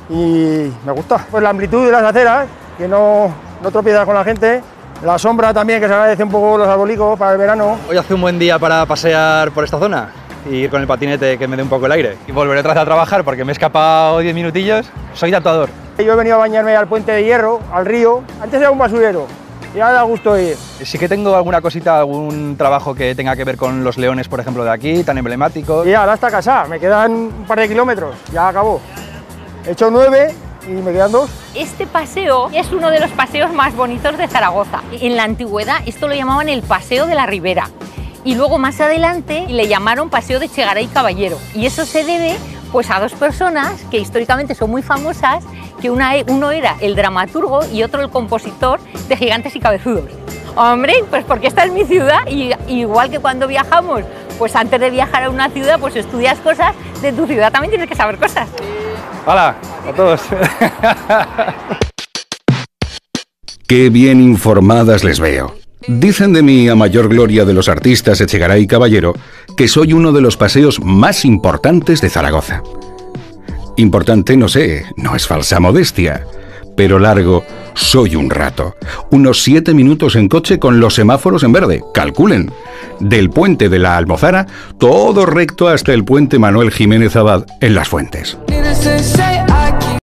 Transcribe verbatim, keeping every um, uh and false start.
y me gusta. Pues la amplitud de las aceras, que no, no tropiezas con la gente, la sombra también, que se agradece un poco los arbolicos para el verano. Hoy hace un buen día para pasear por esta zona y ir con el patinete que me dé un poco el aire. Y volveré otra vez a trabajar porque me he escapado diez minutillos. Soy tatuador. Yo he venido a bañarme al Puente de Hierro, al río. Antes era un basurero, y ahora da gusto ir. Sí que tengo alguna cosita, algún trabajo que tenga que ver con los leones, por ejemplo, de aquí, tan emblemáticos. Y ahora hasta casa, me quedan un par de kilómetros, ya acabó. He hecho nueve y me quedan dos. Este paseo es uno de los paseos más bonitos de Zaragoza. En la antigüedad esto lo llamaban el Paseo de la Ribera. Y luego más adelante le llamaron Paseo de Echegaray Caballero. Y eso se debe pues a dos personas que históricamente son muy famosas, que una, uno era el dramaturgo y otro el compositor de Gigantes y Cabezudos. Hombre, pues porque esta es mi ciudad y igual que cuando viajamos, pues antes de viajar a una ciudad, pues estudias cosas de tu ciudad, también tienes que saber cosas. ¡Hala! A todos. Qué bien informadas les veo. Dicen de mí, a mayor gloria de los artistas Echegaray Caballero, que soy uno de los paseos más importantes de Zaragoza. Importante, no sé, no es falsa modestia, pero largo, soy un rato. Unos siete minutos en coche con los semáforos en verde, calculen. Del puente de la Almozara, todo recto hasta el puente Manuel Jiménez Abad en Las Fuentes.